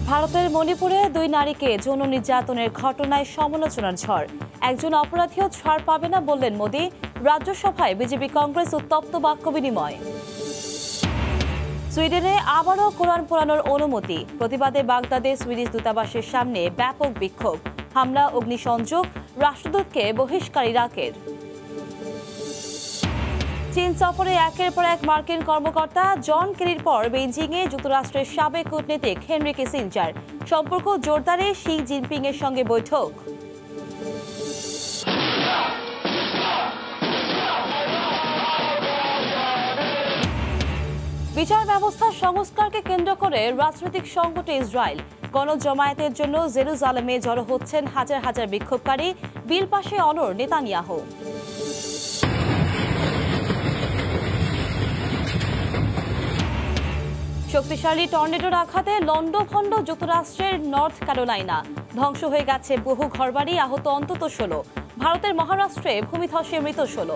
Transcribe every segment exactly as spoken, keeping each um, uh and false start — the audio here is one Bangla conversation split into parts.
ভারতের মণিপুরে দুই নারীকে যৌন নির্যাতনের ঘটনায় সমালোচনার ঝড়। একজন অপরাধীও ছাড় পাবে না বললেন মোদি। রাজ্যসভায় বিজেপি কংগ্রেস উত্তপ্ত বাক্য বিনিময়। সুইডেনে আবারও কোরআন পোড়ানোর অনুমতি। প্রতিবাদে বাগদাদে সুইডিশ দূতাবাসের সামনে ব্যাপক বিক্ষোভ। হামলা, অগ্নিসংযোগ, রাষ্ট্রদূতকে বহিষ্কার ইরাকের। চীন সফরে একের পর এক মার্কিন কর্মকর্তা। জন কেরির পর বেইজিংয়ে যুক্তরাষ্ট্রের সাবেক কূটনীতিক হেনরি কিসিঞ্জার। সম্পর্ক জোরদারে শি জিনপিং এর সঙ্গে বৈঠক। বিচার ব্যবস্থার সংস্কারকে কেন্দ্র করে রাজনৈতিক সংকটে ইসরায়েল। গণজমায়েতের জন্য জেরুজালেমে জড়ো হচ্ছেন হাজার হাজার বিক্ষোভকারী। বিল পাশে অনড় নেতানিয়াহু। শক্তিশালী টর্নেডোর আঘাতে লন্ডভন্ড যুক্তরাষ্ট্রের নর্থ ক্যারোলাইনা। ধ্বংস হয়ে গেছে বহু ঘরবাড়ি, আহত অন্তত ষোলো। ভারতের মহারাষ্ট্রে ভূমিধসে মৃত ষোলো।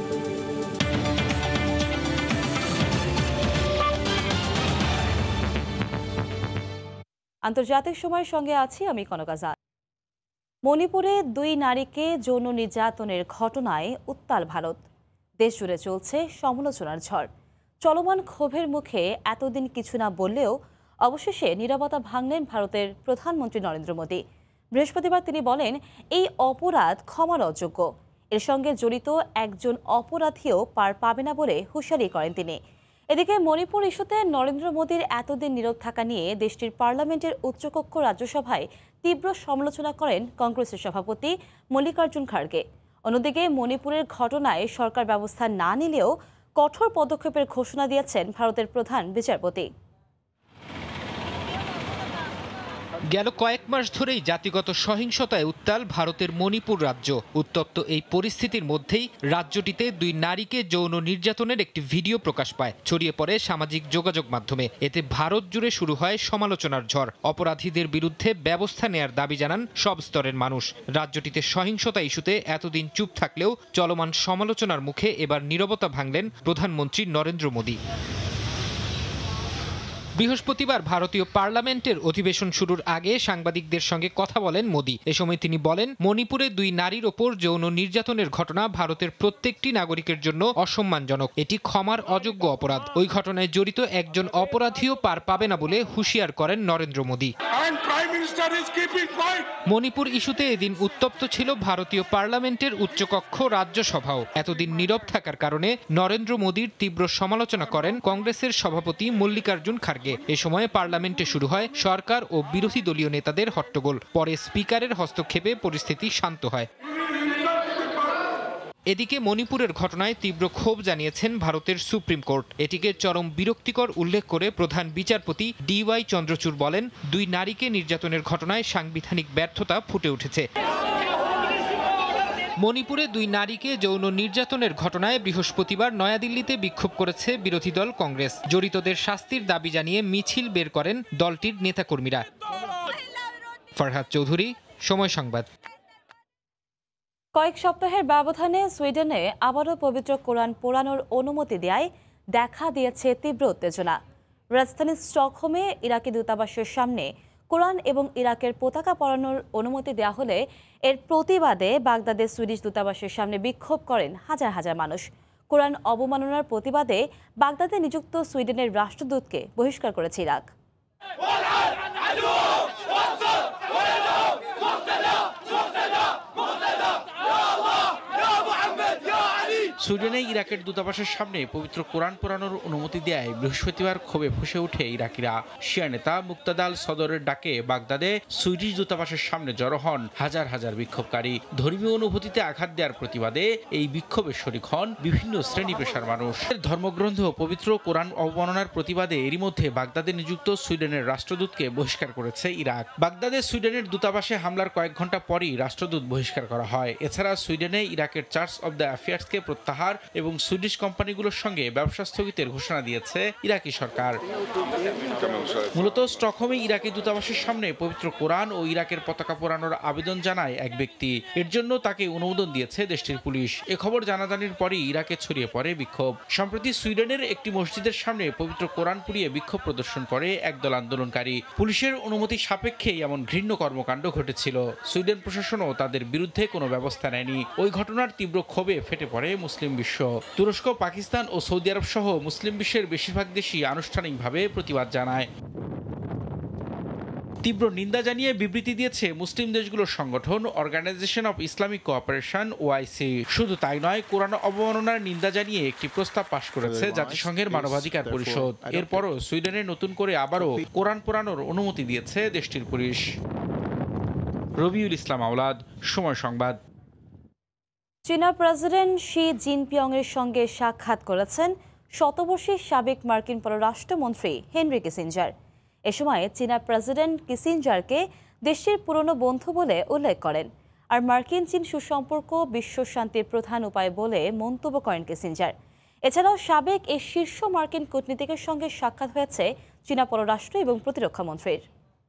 আন্তর্জাতিক সময়ের সঙ্গে আছি আমি কনক আজাদ। মণিপুরে দুই নারীকে যৌন নির্যাতনের ঘটনায় উত্তাল ভারত। দেশ জুড়ে চলছে সমালোচনার ঝড়। চলমান ক্ষোভের মুখে এতদিন কিছু না বললেও অবশেষে নীরবতা ভাঙলেন ভারতের প্রধানমন্ত্রী নরেন্দ্র মোদী। বৃহস্পতিবার তিনি বলেন, এই অপরাধ ক্ষমার অযোগ্য। এর সঙ্গে জড়িত একজন অপরাধীও পার পাবে না বলে হুঁশিয়ারি করেন তিনি। এদিকে মণিপুর ইস্যুতে নরেন্দ্র মোদীর এতদিন নীরব থাকা নিয়ে দেশটির পার্লামেন্টের উচ্চকক্ষ রাজ্যসভায় তীব্র সমালোচনা করেন কংগ্রেসের সভাপতি মল্লিকার্জুন খাড়গে। অন্যদিকে মণিপুরের ঘটনায় সরকার ব্যবস্থা না নিলেও কঠোর পদক্ষেপের ঘোষণা দিয়েছেন ভারতের প্রধান বিচারপতি। গেল কয়েক মাস ধরেই জাতিগত সহিংসতায় উত্তাল ভারতের মণিপুর রাজ্য। উত্তপ্ত এই পরিস্থিতির মধ্যেই রাজ্যটিতে দুই নারীকে যৌন নির্যাতনের একটি ভিডিও প্রকাশ পায়, ছড়িয়ে পড়ে সামাজিক যোগাযোগ মাধ্যমে। এতে ভারত জুড়ে শুরু হয় সমালোচনার ঝড়। অপরাধীদের বিরুদ্ধে ব্যবস্থা নেয়ার দাবি জানান সব স্তরের মানুষ। রাজ্যটিতে সহিংসতা ইস্যুতে এতদিন চুপ থাকলেও চলমান সমালোচনার মুখে এবার নীরবতা ভাঙলেন প্রধানমন্ত্রী নরেন্দ্র মোদী। বৃহস্পতিবার ভারতীয় পার্লামেন্টের অধিবেশন শুরুর আগে সাংবাদিকদের সঙ্গে কথা বলেন মোদী। এ সময় তিনি বলেন, মণিপুরে দুই নারীর ওপর যৌন নির্যাতনের ঘটনা ভারতের প্রত্যেকটি নাগরিকের জন্য অসম্মানজনক। এটি ক্ষমার অযোগ্য অপরাধ। ওই ঘটনায় জড়িত একজন অপরাধীও পার পাবে না বলে হুঁশিয়ার করেন নরেন্দ্র মোদী। মণিপুর ইস্যুতে এদিন উত্তপ্ত ছিল ভারতীয় পার্লামেন্টের উচ্চকক্ষ রাজ্যসভাও। এতদিন নীরব থাকার কারণে নরেন্দ্র মোদীর তীব্র সমালোচনা করেন কংগ্রেসের সভাপতি মল্লিকার্জুন খাড়গে। এ সময় পার্লামেন্টে শুরু হয় সরকার ও বিরোধী দলীয় নেতাদের হট্টগোল। পরে স্পিকারের হস্তক্ষেপে পরিস্থিতি শান্ত হয়। এদিকে মণিপুরের ঘটনায় তীব্র ক্ষোভ জানিয়েছেন ভারতের সুপ্রিম কোর্ট। এটিকে চরম বিরক্তিকর উল্লেখ করে প্রধান বিচারপতি ডি ওয়াই চন্দ্রচূড় বলেন, দুই নারীকে নির্যাতনের ঘটনায় সাংবিধানিক ব্যর্থতা ফুটে উঠেছে। মণিপুরে দুই নারীকে যৌন নির্যাতনের ঘটনায় বৃহস্পতিবার নয়াদিল্লিতে বিক্ষোভ করেছে বিরোধী দল কংগ্রেস। জড়িতদের শাস্তির দাবি জানিয়ে মিছিল বের করেন দলটির নেতাকর্মীরা। ফরহাদ চৌধুরী, সময় সংবাদ। কয়েক সপ্তাহের ব্যবধানে সুইডেনে আবারও পবিত্র কোরআন পোড়ানোর অনুমতি দেয় দেখা দিয়েছে তীব্র উত্তেজনা। রাজধানী স্টকহোমে ইরাকি দূতাবাসের সামনে কোরআন এবং ইরাকের পতাকা পরানোর অনুমতি দেওয়া হলে এর প্রতিবাদে বাগদাদে সুইডিশ দূতাবাসের সামনে বিক্ষোভ করেন হাজার হাজার মানুষ। কোরআন অবমাননার প্রতিবাদে বাগদাদে নিযুক্ত সুইডেনের রাষ্ট্রদূতকে বহিষ্কার করেছে ইরাক। সুইডেনে ইরাকের দূতাবাসের সামনে পবিত্র কোরআন পোড়ানোর অনুমতি দেয় বৃহস্পতিবার ক্ষোভে ফুঁসে ওঠে ইরাকিরা। শিয়া নেতা মুক্তাদাল সদরের ডাকে বাগদাদে সুইডিশ দূতাবাসের সামনে জড়ো হন হাজার হাজার বিক্ষোভকারী। ধর্মীয় অনুভূতিতে আঘাত দেওয়ার প্রতিবাদে এই বিক্ষোভে শরিক হন বিভিন্ন শ্রেণী পেশার মানুষ। ধর্মগ্রন্থ পবিত্র কোরআন অবমাননার প্রতিবাদে এরই মধ্যে বাগদাদে নিযুক্ত সুইডেনের রাষ্ট্রদূতকে বহিষ্কার করেছে ইরাক। বাগদাদে সুইডেনের দূতাবাসে হামলার কয়েক ঘন্টা পরই রাষ্ট্রদূত বহিষ্কার করা হয়। এছাড়া সুইডেনে ইরাকের চার্চ অব দ্য অ্যাফেয়ার্সকে প্রত্যাহার কান্দাহার এবং সুইডিশ কোম্পানিগুলোর সঙ্গে ব্যবসা স্থগিতের ঘোষণা দিয়েছে ইরাকি সরকার। মূলত স্টকহোমে ইরাকি দূতাবাসের সামনে পবিত্র কোরআন ও ইরাকের পতাকা পোড়ানোর আবেদন জানায় এক ব্যক্তি। এর জন্য তাকে অনুমোদন দিয়েছে দেশটির পুলিশ। এ খবর জানাজানির পরই ইরাকে ছড়িয়ে পড়ে বিক্ষোভ। সম্প্রতি সুইডেনের একটি মসজিদের সামনে পবিত্র কোরআন পুড়িয়ে বিক্ষোভ প্রদর্শন করে একদল আন্দোলনকারী। পুলিশের অনুমতি সাপেক্ষেই এমন ঘৃণ্য কর্মকাণ্ড ঘটেছিল। সুইডেন প্রশাসনও তাদের বিরুদ্ধে কোনো ব্যবস্থা নেয়নি। ওই ঘটনার তীব্র ক্ষোভে ফেটে পড়ে মুসলিম বিশ্ব। তুরস্ক, পাকিস্তান ও সৌদি আরব সহ মুসলিম বিশ্বের বেশিরভাগ দেশই আনুষ্ঠানিকভাবে প্রতিবাদ জানায়। তীব্র নিন্দা জানিয়ে বিবৃতি দিয়েছে মুসলিম দেশগুলোর সংগঠন organization of Islamic cooperation OIC. শুধু তাই নয়, কোরআন অবমাননার নিন্দা জানিয়ে একটি প্রস্তাব পাশ করেছে জাতিসংঘের মানবাধিকার পরিষদ। এরপরও সুইডেনে নতুন করে আবারও কোরআন পোড়ানোর অনুমতি দিয়েছে দেশটির পুলিশ। রবিউল ইসলাম আওলাদ, সময় সংবাদ। চীনা প্রেসিডেন্ট শি জিনপিং এর সঙ্গে সাক্ষাৎ করেছেন শতবর্ষী সাবেক মার্কিন পররাষ্ট্রমন্ত্রী হেনরি কিসিঞ্জার। এ সময় চীনা প্রেসিডেন্ট কিসিঞ্জারকে দেশটির পুরনো বন্ধু বলে উল্লেখ করেন। আর মার্কিন চীন সুসম্পর্ক বিশ্ব শান্তির প্রধান উপায় বলে মন্তব্য করেন কিসিঞ্জার। এছাড়াও সাবেক এই শীর্ষ মার্কিন কূটনীতিকের সঙ্গে সাক্ষাৎ হয়েছে চীনা পররাষ্ট্র এবং প্রতিরক্ষা মন্ত্রীর।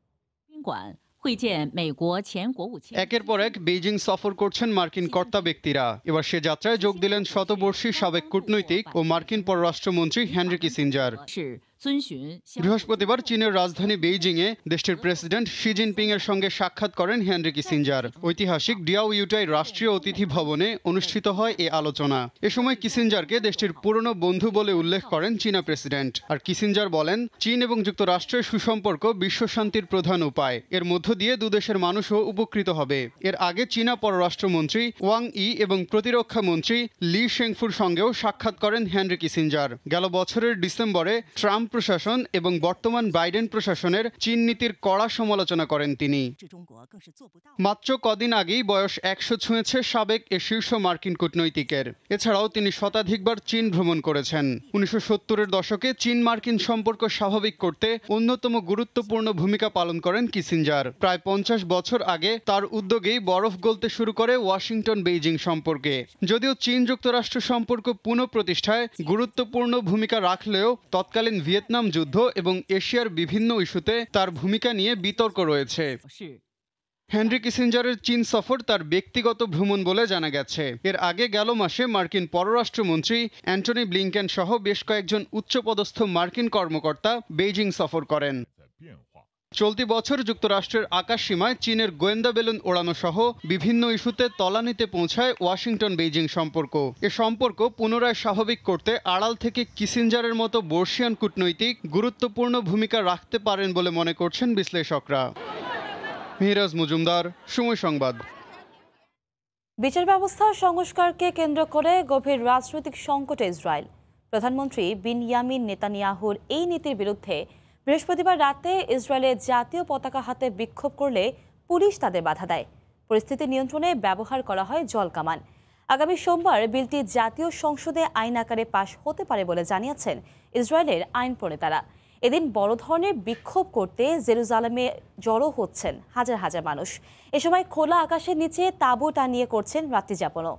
একের পর এক বেইজিং সফর করছেন মার্কিন কর্তা ব্যক্তিরা। এবার সে যাত্রায় যোগ দিলেন শতবর্ষী সাবেক কূটনৈতিক ও মার্কিন পররাষ্ট্রমন্ত্রী হেনরি কিসিঞ্জার। বৃহস্পতিবার চীনের রাজধানী বেইজিংয়ে দেশটির প্রেসিডেন্ট শি জিনপিং এর সঙ্গে সাক্ষাৎ করেন হেনরি কিসিঞ্জার। ঐতিহাসিক ডিয়াও ইউটাই রাষ্ট্রীয় অতিথি ভবনে অনুষ্ঠিত হয় এ আলোচনা। এ সময় কিসিঞ্জারকে দেশটির পুরনো বন্ধু বলে উল্লেখ করেন চীনা প্রেসিডেন্ট। আর কিসিঞ্জার বলেন, চীন এবং যুক্তরাষ্ট্রের সুসম্পর্ক বিশ্ব শান্তির প্রধান উপায়। এর মধ্য দিয়ে দুদেশের মানুষও উপকৃত হবে। এর আগে চীনা পররাষ্ট্রমন্ত্রী ওয়াং ই এবং প্রতিরক্ষা মন্ত্রী লি শেংফুর সঙ্গেও সাক্ষাৎ করেন হেনরি কিসিঞ্জার। গেল বছরের ডিসেম্বরে ট্রাম্প প্রশাসন এবং বর্তমান বাইডেন প্রশাসনের চীন নীতির কড়া সমালোচনা করেন তিনি। মাত্র কদিন আগেই বয়স একশো ছুঁয়েছে সাবেক এ শীর্ষ মার্কিন কূটনৈতিকের। এছাড়াও তিনি শতাধিকবার চীন ভ্রমণ করেছেন। উনিশশো সত্তরের দশকে চীন মার্কিন সম্পর্ক স্বাভাবিক করতে অন্যতম গুরুত্বপূর্ণ ভূমিকা পালন করেন কিসিঞ্জার। প্রায় পঞ্চাশ বছর আগে তার উদ্যোগেই বরফ গলতে শুরু করে ওয়াশিংটন বেইজিং সম্পর্কে। যদিও চীন যুক্তরাষ্ট্র সম্পর্ক পুনঃপ্রতিষ্ঠায় গুরুত্বপূর্ণ ভূমিকা রাখলেও তৎকালীন ভিয়েতনাম যুদ্ধ এবং এশিয়ার বিভিন্ন ইস্যুতে তার ভূমিকা নিয়ে বিতর্ক রয়েছে। হেনরি কিসিঞ্জারের চীন সফর তার ব্যক্তিগত ভ্রমণ বলে জানা গেছে। এর আগে গেল মাসে মার্কিন পররাষ্ট্রমন্ত্রী অ্যান্টনি ব্লিংকেন সহ বেশ কয়েকজন উচ্চপদস্থ মার্কিন কর্মকর্তা বেইজিং সফর করেন। চলতি বছর যুক্তরাষ্ট্রের আকাশসীমায় চীনের গোয়েন্দা বেলুন ওড়ানো সহ বিভিন্ন ইস্যুতে তলানিতে পৌঁছায় ওয়াশিংটন বেইজিং সম্পর্ক। এ সম্পর্ক পুনরায় স্বাভাবিক করতে আড়াল থেকে কিসিঞ্জারের মতো বর্ষিয়ান কূটনৈতিক গুরুত্বপূর্ণ ভূমিকা রাখতে পারেন বলে মনে করছেন বিশ্লেষকরা। মিরাজ মজুমদার, সময় সংবাদ। বিচার ব্যবস্থা সংস্কারকে কেন্দ্র করে গভীর রাজনৈতিক সংকটে ইসরায়েল। প্রধানমন্ত্রী বিনয়ামিন নেতানিয়াহুর এই নীতির বিরুদ্ধে বৃহস্পতিবার রাতে ইসরায়েলের জাতীয় পতাকা হাতে বিক্ষোভ করলে পুলিশ তাদের বাধা দেয়। পরিস্থিতি নিয়ন্ত্রণে ব্যবহার করা হয় জলকামান। আগামী সোমবার বিলটি জাতীয় সংসদে আইন আকারে পাশ হতে পারে বলে জানিয়েছেন ইসরায়েলের আইন প্রণেতারা। এদিন বড় ধরনের বিক্ষোভ করতে জেরুজালেমে জড়ো হচ্ছেন হাজার হাজার মানুষ। এ সময় খোলা আকাশের নিচে তাঁবু টানিয়ে করছেন রাত্রিযাপনও।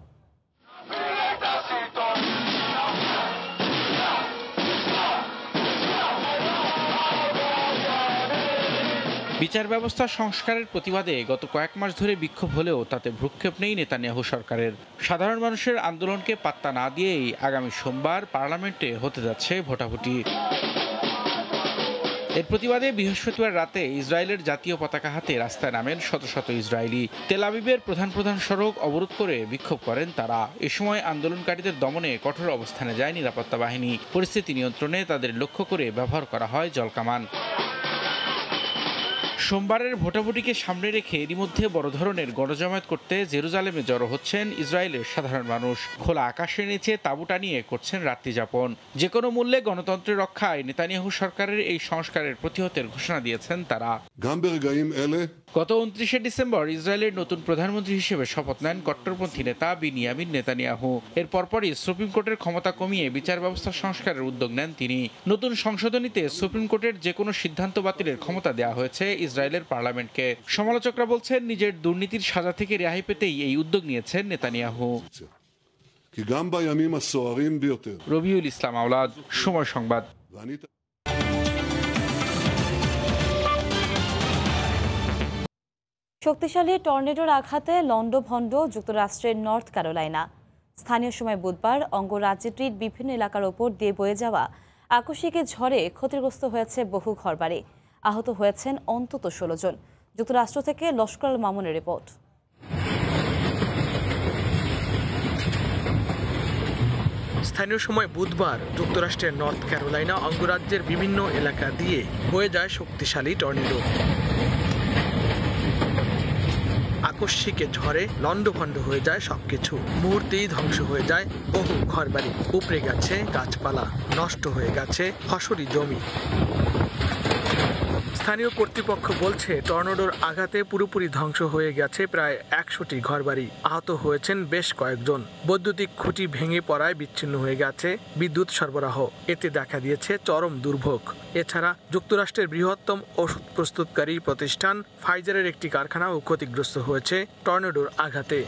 বিচার ব্যবস্থা সংস্কারের প্রতিবাদে গত কয়েক মাস ধরে বিক্ষোভ হলেও তাতে ভ্রুক্ষেপ নেই নেতানিয়াহু সরকারের। সাধারণ মানুষের আন্দোলনকে পাত্তা না দিয়েই আগামী সোমবার পার্লামেন্টে হতে যাচ্ছে ভোটাভুটি। এর প্রতিবাদে বৃহস্পতিবার রাতে ইসরায়েলের জাতীয় পতাকা হাতে রাস্তায় নামেন শত শত ইসরায়েলি। তেল আবিবের প্রধান প্রধান সড়ক অবরোধ করে বিক্ষোভ করেন তারা। এ সময় আন্দোলনকারীদের দমনে কঠোর অবস্থানে যায় নিরাপত্তা বাহিনী। পরিস্থিতি নিয়ন্ত্রণে তাদের লক্ষ্য করে ব্যবহার করা হয় জলকামান। সোমবারের ভোটাভুটিকে সামনে রেখে এরই মধ্যে বড় ধরনের গণজমায়েত করতে জেরুজালেমে জড়ো হচ্ছেন ইসরায়েলের সাধারণ মানুষ। খোলা আকাশের নিচে তাঁবু টানিয়ে করছেন রাত্রিযাপন। যে কোনো মূল্যে গণতন্ত্রের রক্ষায় নেতানিয়াহু সরকারের এই সংস্কারের প্রতিহতের ঘোষণা দিয়েছেন তারা। গত উনত্রিশে ডিসেম্বর ইসরায়েলের নতুন প্রধানমন্ত্রী হিসেবে শপথ নেন কট্টরপন্থী নেতা বিনিয়ামিন নেতানিয়াহু। এর পরপরই সুপ্রিম কোর্টের ক্ষমতা কমিয়ে বিচার ব্যবস্থা সংস্কারের উদ্যোগ নেন তিনি। নতুন সংশোধনীতে সুপ্রিম কোর্টের যে কোনো সিদ্ধান্ত বাতিলের ক্ষমতা দেওয়া হয়েছে ইসরায়েলের পার্লামেন্টকে। সমালোচকরা বলছেন নিজের দুর্নীতির সাজা থেকে রেহাই পেতেই এই উদ্যোগ নিয়েছেন নেতানিয়াহু। כי גם בימים הסוערים ביותר. রবিউল ইসলাম আওলাদ, সময় সংবাদ। ואני শক্তিশালী টর্নেডোর আঘাতে লন্ডভন্ড যুক্তরাষ্ট্রের নর্থ ক্যারোলাইনা। স্থানীয় সময় বুধবার অঙ্গরাজ্যটির বিভিন্ন এলাকার ওপর দিয়ে বয়ে যাওয়া আকস্মিক ঝড়ে ক্ষতিগ্রস্ত হয়েছে বহু ঘরবাড়ি। আহত হয়েছেন অন্তত ষোলো জন। যুক্তরাষ্ট্র থেকে লস্কর আল মামুনের রিপোর্ট। স্থানীয় সময় বুধবার যুক্তরাষ্ট্রের নর্থ ক্যারোলাইনা অঙ্গরাজ্যের বিভিন্ন এলাকা দিয়ে বয়ে যায় শক্তিশালী টর্নেডো। আকস্মিক ঝড়ে লন্ডভন্ড হয়ে যায় সবকিছু। মুহূর্তেই ধ্বংস হয়ে যায় বহু ঘরবাড়ি, উপড়ে গেছে গাছপালা, নষ্ট হয়ে গেছে ফসলি জমি। স্থানীয় কর্তৃপক্ষ বলছে টর্নেডোর আঘাতে পুরোপুরি ধ্বংস হয়ে গেছে প্রায় একশোটি ঘরবাড়ি। আহত হয়েছেন বেশ কয়েকজন। বৈদ্যুতিক খুঁটি ভেঙে পড়ায় বিচ্ছিন্ন হয়ে গেছে বিদ্যুৎ সরবরাহ। এতে দেখা দিয়েছে চরম দুর্ভোগ। এছাড়া যুক্তরাষ্ট্রের বৃহত্তম ওষুধ প্রস্তুতকারী প্রতিষ্ঠান ফাইজারের একটি কারখানাও ক্ষতিগ্রস্ত হয়েছে টর্নেডোর আঘাতে।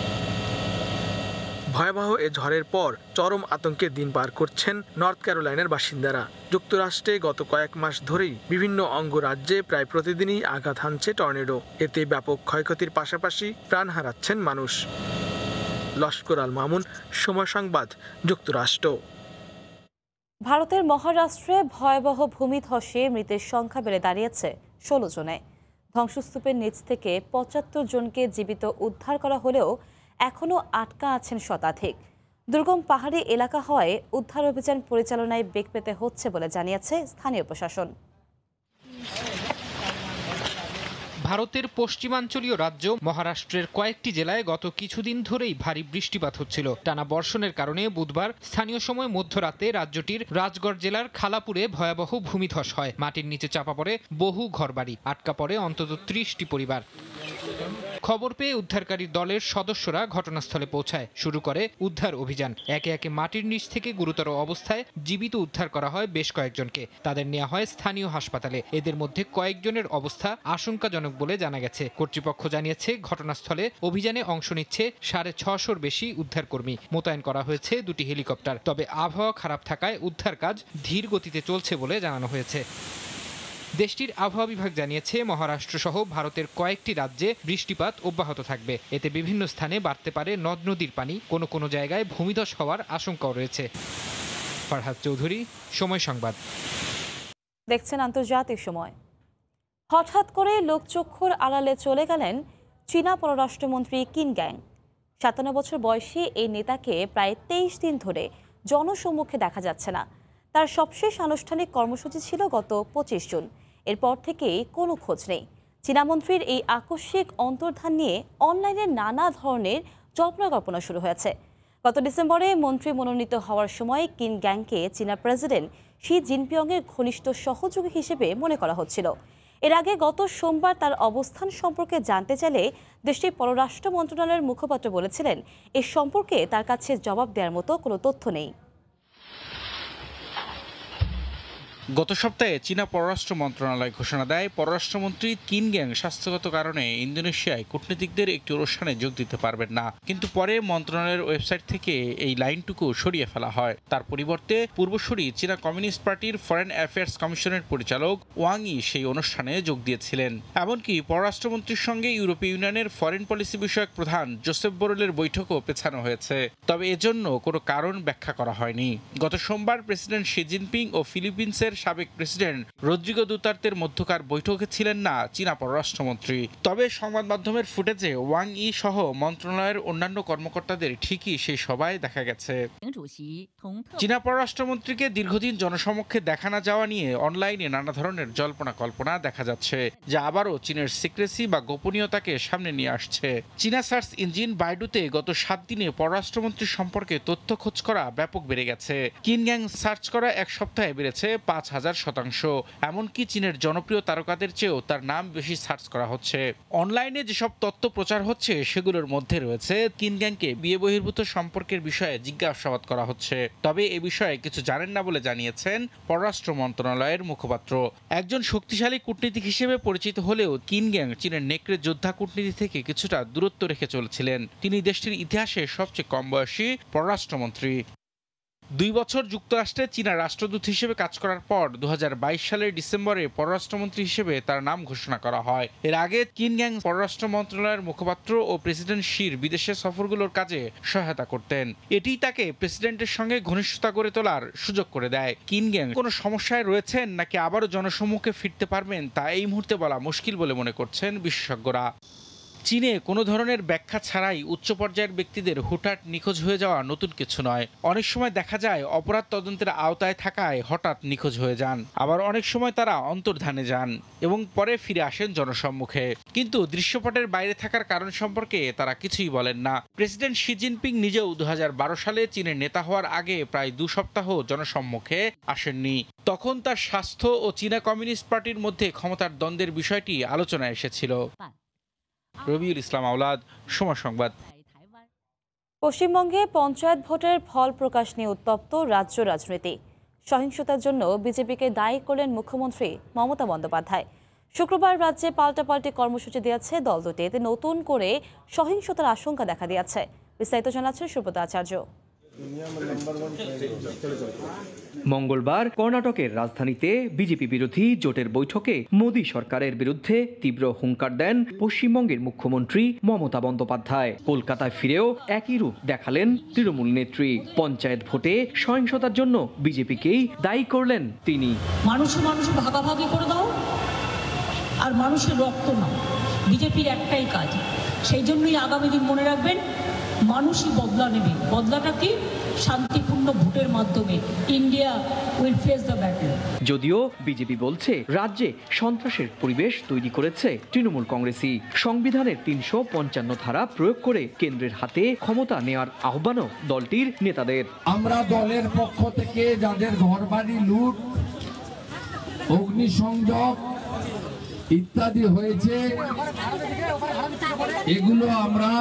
ভয়াবহ এ ঝড়ের পর চরম আতঙ্কে দিন পার করছেন নর্থ ক্যারোলাইনার বাসিন্দারা। যুক্তরাষ্ট্রে গত কয়েক মাস ধরেই বিভিন্ন অঙ্গরাজ্যে প্রায় প্রতিদিনই আঘাত হানছে টর্নেডো। এতে ব্যাপক ক্ষয়ক্ষতির পাশাপাশি প্রাণ হারাচ্ছেন মানুষ। লস্কর আল মামুন, সময় সংবাদ, যুক্তরাষ্ট্র। ভারতের মহারাষ্ট্রে ভয়াবহ ভূমিধসে মৃতের সংখ্যা বেড়ে দাঁড়িয়েছে ষোলো জনে। ধ্বংসস্তূপের নিচ থেকে পঁচাত্তর জনকে জীবিত উদ্ধার করা হলেও এখনও আটকা আছেন শতাধিক। দুর্গম পাহাড়ি এলাকা হওয়ায় উদ্ধার অভিযান পরিচালনায় বেগ পেতে হচ্ছে বলে জানিয়েছে স্থানীয় প্রশাসন। ভারতের পশ্চিমাঞ্চলীয় রাজ্য মহারাষ্ট্রের কয়েকটি জেলায় গত কিছুদিন ধরেই ভারী বৃষ্টিপাত হচ্ছিল। টানা বর্ষণের কারণে বুধবার স্থানীয় সময় মধ্যরাতে রাজ্যটির রাজগড় জেলার খালাপুরে ভয়াবহ ভূমিধস হয়। মাটির নিচে চাপা পড়ে বহু ঘরবাড়ি, আটকা পড়ে অন্তত ত্রিশটি পরিবার। খবর পেয়ে উদ্ধারকারী দলের সদস্যরা ঘটনাস্থলে পৌঁছায়, শুরু করে উদ্ধার অভিযান। একে একে মাটির নিচ থেকে গুরুতর অবস্থায় জীবিত উদ্ধার করা হয় বেশ কয়েকজনকে। তাদের নেওয়া হয় স্থানীয় হাসপাতালে। এদের মধ্যে কয়েকজনের অবস্থা আশঙ্কাজনক বলে জানা গেছে। কর্তৃপক্ষ জানিয়েছে ঘটনাস্থলে অভিযানে অংশ নিচ্ছে সাড়ে ছশোর বেশি উদ্ধারকর্মী। মোতায়েন করা হয়েছে দুটি হেলিকপ্টার। তবে আবহাওয়া খারাপ থাকায় উদ্ধার কাজ ধীর গতিতে চলছে বলে জানানো হয়েছে। দেশটির আবহাওয়া বিভাগ জানিয়েছে মহারাষ্ট্র সহ ভারতের কয়েকটি রাজ্যে বৃষ্টিপাত অব্যাহত থাকবে। এতে বিভিন্ন স্থানে বাড়তে পারে নদ নদীর পানি। কোনো কোনো জায়গায় ভূমিধস হওয়ার আশঙ্কাও রয়েছে। ফারহাদ চৌধুরী, সময় সংবাদ। দেখছেন আন্তর্জাতিক সময়। হঠাৎ করে লোকচক্ষুর আড়ালে চলে গেলেন চীনা পররাষ্ট্রমন্ত্রী কিন গ্যাং। সাতান্ন বছর বয়সী এই নেতাকে প্রায় তেইশ দিন ধরে জনসম্মুখে দেখা যাচ্ছে না। তার সবশেষ আনুষ্ঠানিক কর্মসূচি ছিল গত পঁচিশ জুন। এরপর থেকেই কোনো খোঁজ নেই। চীনামন্ত্রীর এই আকস্মিক অন্তর্ধান নিয়ে অনলাইনে নানা ধরনের জল্পনা কল্পনা শুরু হয়েছে। গত ডিসেম্বরে মন্ত্রী মনোনীত হওয়ার সময় কিন গ্যাংকে চীনা প্রেসিডেন্ট শি জিনপিংয়ের ঘনিষ্ঠ সহযোগী হিসেবে মনে করা হচ্ছিল। এর আগে গত সোমবার তার অবস্থান সম্পর্কে জানতে চাইলে দেশটির পররাষ্ট্র মন্ত্রণালয়ের মুখপাত্র বলেছিলেন, এ সম্পর্কে তার কাছে জবাব দেওয়ার মতো কোনো তথ্য নেই। গত সপ্তাহে চীনা পররাষ্ট্র মন্ত্রণালয় ঘোষণা দেয় পররাষ্ট্রমন্ত্রী কিন গ্যাং স্বাস্থ্যগত কারণে ইন্দোনেশিয়ায় কূটনীতিকদের একটি অনুষ্ঠানে যোগ দিতে পারবেন না। কিন্তু পরে মন্ত্রণালয়ের ওয়েবসাইট থেকে এই লাইনটুকু সরিয়ে ফেলা হয়। তার পরিবর্তে পূর্বসূরি চীনা কমিউনিস্ট পার্টির ফরেন অ্যাফেয়ার্স কমিশনের পরিচালক ওয়াং ই সেই অনুষ্ঠানে যোগ দিয়েছিলেন। এমনকি পররাষ্ট্রমন্ত্রীর সঙ্গে ইউরোপীয় ইউনিয়নের ফরেন পলিসি বিষয়ক প্রধান জোসেফ বোরেলের বৈঠকও পেছানো হয়েছে। তবে এজন্য কোনো কারণ ব্যাখ্যা করা হয়নি। গত সোমবার প্রেসিডেন্ট শি জিনপিং ও ফিলিপিন্সের সাবেক প্রেসিডেন্ট রদ্রিগো দুতার্তের মধ্যকার বৈঠকে ছিলেন না চীনা পররাষ্ট্রমন্ত্রী। তবে সংবাদ মাধ্যমের ফুটেজে ওয়াং ই সহ মন্ত্রণালয়ের অন্যান্য কর্মকর্তাদের ঠিকই সেই সভায় দেখা গেছে। চীনা পররাষ্ট্রমন্ত্রীকে দীর্ঘদিন জনসমক্ষে দেখা না যাওয়া নিয়ে অনলাইনে নানা ধরনের জল্পনা কল্পনা দেখা যাচ্ছে, যা আবারও চীনের সিক্রেসি বা গোপনীয়তাকে সামনে নিয়ে আসছে। চীনা সার্চ ইঞ্জিন বাইডুতে গত সাত দিনে পররাষ্ট্রমন্ত্রী সম্পর্কে তথ্য খোঁজ করা ব্যাপক বেড়ে গেছে। কিন গ্যাং সার্চ করা এক সপ্তাহে বেড়েছে পাঁচ হাজার শতাংশ। এমনকি চীনের জনপ্রিয় তারকাদের চেয়েও তার নাম বেশি সার্চ করা হচ্ছে। অনলাইনে যেসব তথ্য প্রচার হচ্ছে সেগুলোর মধ্যে রয়েছে কিন গ্যাংকে বিয়ে বহির্ভূত সম্পর্কের বিষয়ে জিজ্ঞাসাবাদ করা হচ্ছে। তবে এ বিষয়ে কিছু জানেন না বলে জানিয়েছেন পররাষ্ট্র মন্ত্রণালয়ের মুখপাত্র। একজন শক্তিশালী কূটনীতিক হিসেবে পরিচিত হলেও কিন গ্যাং চীনের নেকড়ে যোদ্ধা কূটনীতি থেকে কিছুটা দূরত্ব রেখে চলেছিলেন। তিনি দেশটির ইতিহাসে সবচেয়ে কম বয়সী পররাষ্ট্রমন্ত্রী। দুই বছর যুক্তরাষ্ট্রে চীনা রাষ্ট্রদূত হিসেবে কাজ করার পর দু হাজার বাইশ সালের ডিসেম্বরে পররাষ্ট্রমন্ত্রী হিসেবে তার নাম ঘোষণা করা হয়। এর আগে কিন গ্যাং পররাষ্ট্র মন্ত্রণালয়ের মুখপাত্র ও প্রেসিডেন্ট শির বিদেশে সফরগুলোর কাজে সহায়তা করতেন। এটিই তাকে প্রেসিডেন্টের সঙ্গে ঘনিষ্ঠতা গড়ে তোলার সুযোগ করে দেয়। কিন গ্যাং কোনো সমস্যায় রয়েছেন নাকি আবারও জনসম্মুখে ফিরতে পারবেন তা এই মুহূর্তে বলা মুশকিল বলে মনে করছেন বিশেষজ্ঞরা। চীনে কোনো ধরনের ব্যাখ্যা ছাড়াই উচ্চ পর্যায়ের ব্যক্তিদের হুটহাট নিখোঁজ হয়ে যাওয়া নতুন কিছু নয়। অনেক সময় দেখা যায় অপরাধ তদন্তের আওতায় থাকায় হঠাৎ নিখোঁজ হয়ে যান, আবার অনেক সময় তারা অন্তর্ধানে যান এবং পরে ফিরে আসেন জনসম্মুখে, কিন্তু দৃশ্যপটের বাইরে থাকার কারণ সম্পর্কে তারা কিছুই বলেন না। প্রেসিডেন্ট শি জিনপিং নিজেও দু হাজার বারো সালে চীনের নেতা হওয়ার আগে প্রায় দু সপ্তাহ জনসম্মুখে আসেননি। তখন তার স্বাস্থ্য ও চীনা কমিউনিস্ট পার্টির মধ্যে ক্ষমতার দ্বন্দ্বের বিষয়টি আলোচনায় এসেছিল। রবিউল ইসলাম আওলাদ, সময় সংবাদ। পশ্চিমবঙ্গে পঞ্চায়েত ভোটের ফল প্রকাশ নিয়ে উত্তপ্ত রাজ্য রাজনীতি। সহিংসতার জন্য বিজেপিকে দায়ী করলেন মুখ্যমন্ত্রী মমতা বন্দ্যোপাধ্যায়। শুক্রবার রাজ্যে পাল্টাপাল্টি কর্মসূচি দিয়েছে দল দুটি। এতে নতুন করে সহিংসতার আশঙ্কা দেখা দিয়েছে। বিস্তারিত জানাচ্ছেন সুব্রত আচার্য। মঙ্গলবার কর্ণাটকের রাজধানীতে বিজেপি বিরোধী জোটের বৈঠকে মোদী সরকারের বিরুদ্ধে তীব্র হুঙ্কার দেন পশ্চিমবঙ্গের মুখ্যমন্ত্রী মমতা বন্দ্যোপাধ্যায়। কলকাতায় ফিরেও একই রূপ দেখালেন তৃণমূল নেত্রী। পঞ্চায়েত ভোটে সহিংসতার জন্য বিজেপিকেই দায়ী করলেন তিনি। মানুষে মানুষ ভাগাভাগি করে দাও আর মানুষের রক্ত নাও, বিজেপির একটাই কাজ। সেই জন্যই আগামী দিন মনে রাখবেন, মানুষই বদলা নেবে। বদলাটা কি? শান্তিপূর্ণ ভোটের মাধ্যমে। India will face the battle. যদিও বিজেপি বলছে রাজ্যে সন্ত্রাসের পরিবেশ তৈরি করেছে তৃণমূল কংগ্রেসই। সংবিধানের তিনশো পঞ্চান্ন ধারা প্রয়োগ করে কেন্দ্রের হাতে ক্ষমতা নেওয়ার আহ্বানও দলটির নেতাদের। আমরা দলের পক্ষ থেকে যাদের ঘরবাড়ি লুট, অগ্নিসংযোগ ইত্যাদি হয়েছে, এগুলো আমরা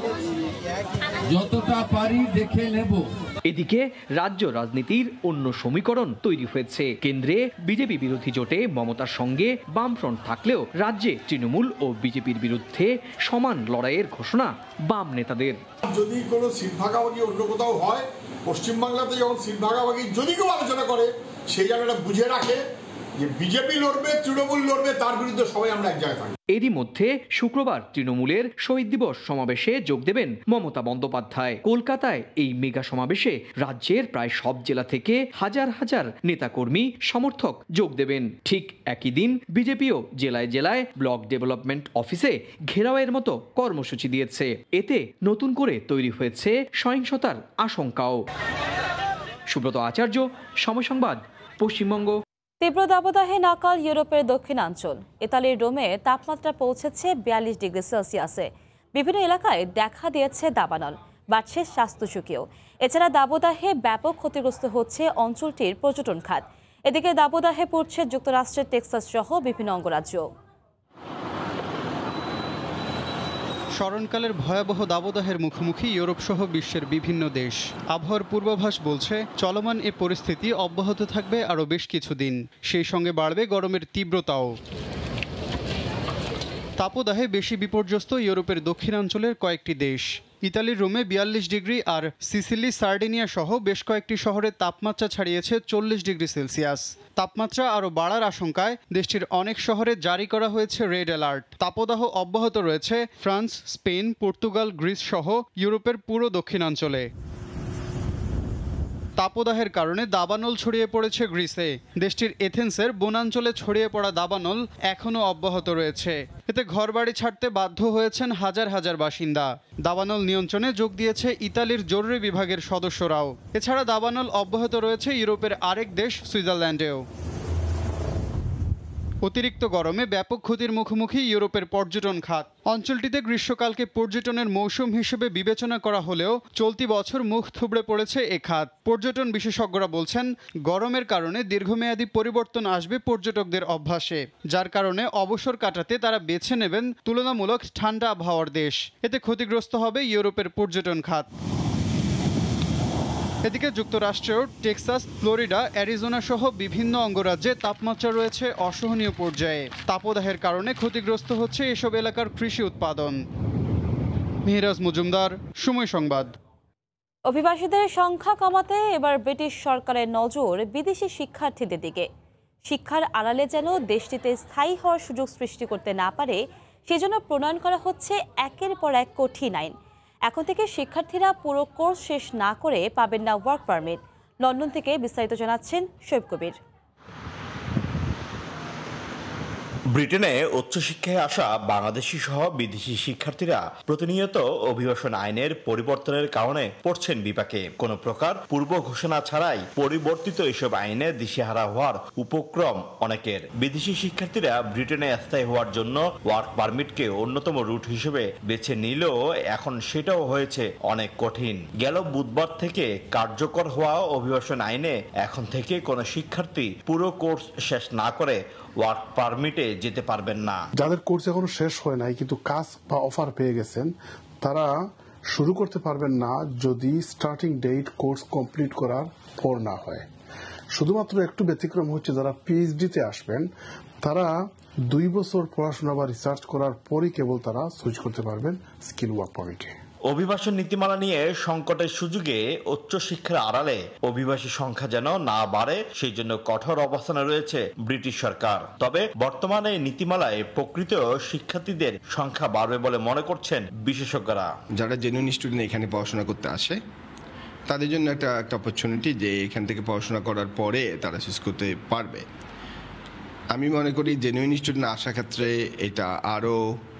যতটা পারি দেখে নেব। এদিকে রাজ্য রাজনীতির অন্য সমীকরণ তৈরি হয়েছে। কেন্দ্রে বিজেপি বিরোধী জোটে মমতার সঙ্গে বামফ্রন্ট থাকলেও রাজ্যে তৃণমূল ও বিজেপির বিরুদ্ধে সমান লড়াইয়ের ঘোষণা বাম নেতাদের। যদি কোনো সিট ভাগাভাগি অন্য কোথাও হয়, পশ্চিমবাংলাতে যখন সিট ভাগাভাগি যদি কেউ আলোচনা করে, সেই জায়গাটা বুঝে রাখে যে বিজেপি লড়বে, তৃণমূল লড়বে, তার বিরুদ্ধে সবাই আমরা এক জায়গায় থাকি। এরই মধ্যে শুক্রবার তৃণমূলের শহীদ দিবস সমাবেশে যোগ দেবেন মমতা বন্দ্যোপাধ্যায়। কলকাতায় এই মেগা সমাবেশে রাজ্যের প্রায় সব জেলা থেকে হাজার হাজার নেতাকর্মী সমর্থক যোগ দেবেন। ঠিক একই দিন বিজেপিও জেলায় জেলায় ব্লক ডেভেলপমেন্ট অফিসে ঘেরাওয়ের মতো কর্মসূচি দিয়েছে। এতে নতুন করে তৈরি হয়েছে সহিংসতার আশঙ্কাও। সুব্রত আচার্য, সময় সংবাদ, পশ্চিমবঙ্গ। তীব্র দাবদাহে নাকাল ইউরোপের দক্ষিণাঞ্চল। ইতালির রোমে তাপমাত্রা পৌঁছেছে বিয়াল্লিশ ডিগ্রি সেলসিয়াসে। বিভিন্ন এলাকায় দেখা দিয়েছে দাবানল, বাড়ছে স্বাস্থ্য ঝুঁকিও। এছাড়া দাবদাহে ব্যাপক ক্ষতিগ্রস্ত হচ্ছে অঞ্চলটির পর্যটন খাত। এদিকে দাবদাহে পড়ছে যুক্তরাষ্ট্রের টেক্সাস সহ বিভিন্ন অঙ্গরাজ্য। স্মরণকালের ভয়াবহ দাবদাহের মুখোমুখি ইউরোপ সহ বিশ্বের বিভিন্ন দেশ। আবহাওয়ার পূর্বাভাস বলছে চলমান এ পরিস্থিতি অব্যাহত থাকবে আরও বেশ কিছুদিন। সেই সঙ্গে বাড়বে গরমের তীব্রতাও। তাপদাহে বেশি বিপর্যস্ত ইউরোপের দক্ষিণাঞ্চলের কয়েকটি দেশ। ইতালির রোমে বিয়াল্লিশ ডিগ্রি আর সিসিলি, সার্ডিনিয়া সহ বেশ কয়েকটি শহরে তাপমাত্রা ছাড়িয়েছে চল্লিশ ডিগ্রি সেলসিয়াস। তাপমাত্রা আরও বাড়ার আশঙ্কায় দেশটির অনেক শহরে জারি করা হয়েছে রেড অ্যালার্ট। তাপদাহ অব্যাহত রয়েছে ফ্রান্স, স্পেন, পর্তুগাল, গ্রিস সহ ইউরোপের পুরো দক্ষিণাঞ্চলে। তাপদাহের কারণে দাবানল ছড়িয়ে পড়েছে গ্রিসে। দেশটির এথেন্সের বনাঞ্চলে ছড়িয়ে পড়া দাবানল এখনও অব্যাহত রয়েছে। এতে ঘরবাড়ি ছাড়তে বাধ্য হয়েছেন হাজার হাজার বাসিন্দা। দাবানল নিয়ন্ত্রণে যোগ দিয়েছে ইতালির জরুরি বিভাগের সদস্যরাও। এছাড়া দাবানল অব্যাহত রয়েছে ইউরোপের আরেক দেশ সুইজারল্যান্ডেও। অতিরিক্ত গরমে ব্যাপক ক্ষতির মুখোমুখি ইউরোপের পর্যটন খাত। অঞ্চলটিতে গ্রীষ্মকালকে পর্যটনের মৌসুম হিসেবে বিবেচনা করা হলেও চলতি বছর মুখ থুবড়ে পড়েছে এ খাত। পর্যটন বিশেষজ্ঞরা বলছেন, গরমের কারণে দীর্ঘমেয়াদী পরিবর্তন আসবে পর্যটকদের অভ্যাসে, যার কারণে অবসর কাটাতে তারা বেছে নেবেন তুলনামূলক ঠান্ডা আবহাওয়ার দেশ। এতে ক্ষতিগ্রস্ত হবে ইউরোপের পর্যটন খাত। এদিকে যুক্তরাষ্ট্রেও টেক্সাস, ফ্লোরিডা, অ্যারিজোনা সহ বিভিন্ন অঙ্গরাজ্যে তাপমাত্রা রয়েছে অসহনীয় পর্যায়ে। তাপদাহের কারণে ক্ষতিগ্রস্ত হচ্ছে এসব এলাকার কৃষি উৎপাদন। মেহরাজ মজুমদার, সময় সংবাদ। অভিবাসীদের সংখ্যা কমাতে এবার ব্রিটিশ সরকারের নজর বিদেশি শিক্ষার্থীদের দিকে। শিক্ষার আড়ালে যেন দেশটিতে স্থায়ী হওয়ার সুযোগ সৃষ্টি করতে না পারে, সেজন্য প্রণয়ন করা হচ্ছে একের পর এক কঠিন আইন। এখন থেকে শিক্ষার্থীরা পুরো কোর্স শেষ না করে পাবেন না ওয়ার্ক পারমিট। লন্ডন থেকে বিস্তারিত জানাচ্ছেন শোয়েব কবির। ব্রিটেনে উচ্চশিক্ষায় আসা বাংলাদেশি সহ বিদেশি শিক্ষার্থীরা প্রতিনিয়ত অভিবাসন আইনের পরিবর্তনের কারণে পড়ছেন বিপাকে। কোনো প্রকার পূর্ব ঘোষণা ছাড়াই পরিবর্তিত এসব আইনে দিশেহারা হওয়ার উপক্রম অনেকের। বিদেশি শিক্ষার্থীরা ব্রিটেনে স্থায়ী হওয়ার জন্য ওয়ার্ক পারমিটকে অন্যতম রুট হিসেবে বেছে নিলেও এখন সেটাও হয়েছে অনেক কঠিন। গেল বুধবার থেকে কার্যকর হওয়া অভিবাসন আইনে এখন থেকে কোনো শিক্ষার্থী পুরো কোর্স শেষ না করে ওয়ার্ক পারমিটে যেতে পারবেন না। যাদের কোর্স এখনো শেষ হয় নাই কিন্তু কাজ বা অফার পেয়ে গেছেন, তারা শুরু করতে পারবেন না যদি স্টার্টিং ডেট কোর্স কমপ্লিট করার পর না হয়। শুধুমাত্র একটু ব্যতিক্রম হচ্ছে যারা পিএইচডিতে আসবেন, তারা দুই বছর পড়াশোনা বা রিসার্চ করার পরই কেবল তারা সুইচ করতে পারবেন স্কিল ওয়ার্ক পারমিটে। অভিবাসন নীতিমালা নিয়ে সংকটের সুযোগে উচ্চশিক্ষার আড়ালে অভিবাসী সংখ্যা যেন না বাড়ে সেই জন্য কঠোর অবস্থানে রয়েছে ব্রিটিশ সরকার। তবে বর্তমানে নীতিমালায় প্রকৃত শিক্ষার্থীদের সংখ্যা বাড়বে বলে মনে করছেন বিশেষজ্ঞরা। যারা জেনুইন স্টুডেন্ট এখানে পড়াশোনা করতে আসে তাদের জন্য একটা একটা অপরচুনিটি যে এখান থেকে পড়াশোনা করার পরে তারা শেষ করতে পারবে। আমি মনে করি জেনুইন স্টুডেন্ট আসার ক্ষেত্রে এটা আরও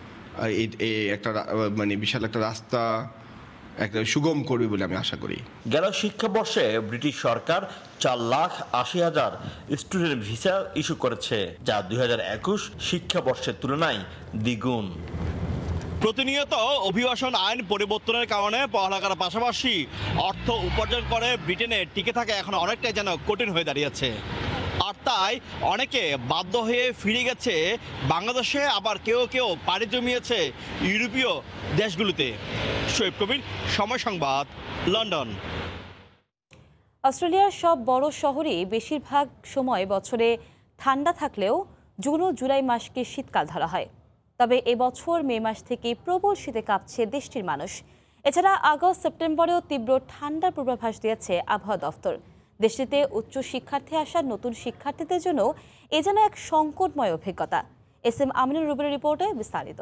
একটা মানে বিশাল একটা রাস্তা একটা সুগম করবে বলে আমি আশা করি। গেল শিক্ষাবর্ষে ব্রিটিশ সরকার চার লাখ আশি হাজার স্টুডেন্ট ভিসা ইস্যু করেছে, যা দুই হাজার একুশ শিক্ষাবর্ষের তুলনায় দ্বিগুণ। প্রতিনিয়ত অভিবাসন আইন পরিবর্তনের কারণে পড়ালেখার পাশাপাশি অর্থ উপার্জন করে ব্রিটেনে টিকে থাকা এখন অনেকটাই যেন কঠিন হয়ে দাঁড়িয়েছে। আর তাই অনেকে বাধ্য হয়ে ফিরে গেছে বাংলাদেশে, আবার কেউ কেউ পাড়ি জমিয়েছে ইউরোপীয় দেশগুলোতে। শোয়েব কবির, সময় সংবাদ, লন্ডন। অস্ট্রেলিয়ার সব বড় শহরে বেশিরভাগ সময় বছরে ঠান্ডা থাকলেও জুন ও জুলাই মাসকে শীতকাল ধরা হয়। তবে এবছর মে মাস থেকে প্রবল শীতে কাঁপছে দেশটির মানুষ। এছাড়া আগস্ট সেপ্টেম্বরেও তীব্র ঠান্ডার পূর্বাভাস দিয়েছে আবহাওয়া দফতর। দেশটিতে উচ্চ শিক্ষার্থী আসা নতুন শিক্ষার্থীদের জন্য এ যেন এক সংকটময় অভিজ্ঞতা। এস এম আমিনুর রুবেলের রিপোর্টে বিস্তারিত।